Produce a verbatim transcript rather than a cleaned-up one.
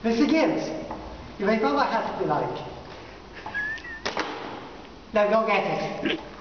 This begins. You may thought what has to be like. Now go get it.